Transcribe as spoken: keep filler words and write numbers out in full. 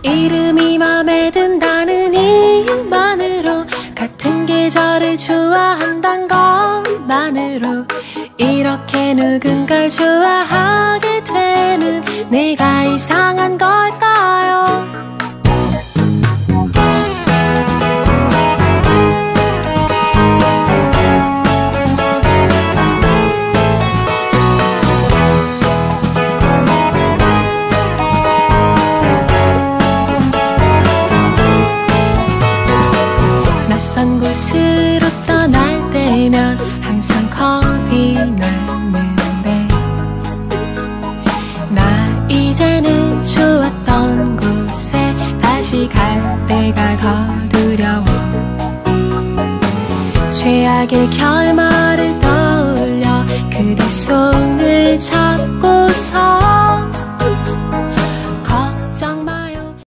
이름이 맘에 든다는 이유만으로, 같은 계절을 좋아한단 것만으로 이렇게 누군가를 좋아하게 되는 내가 이상한 걸까요? 낯선 곳으로 떠날 때면 항상 겁이 나는데, 나 이제는 좋았던 곳에 다시 갈 때가 더 두려워. 최악의 결말